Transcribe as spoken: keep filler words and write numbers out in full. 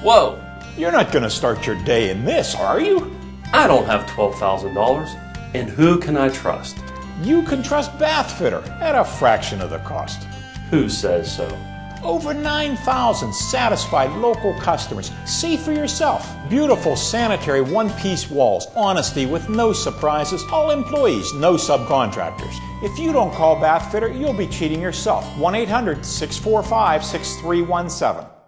Whoa! You're not going to start your day in this, are you? I don't have twelve thousand dollars. And who can I trust? You can trust Bathfitter at a fraction of the cost. Who says so? Over nine thousand satisfied local customers. See for yourself. Beautiful, sanitary, one-piece walls. Honesty with no surprises. All employees, no subcontractors. If you don't call Bathfitter, you'll be cheating yourself. one eight hundred, six four five, six three one seven.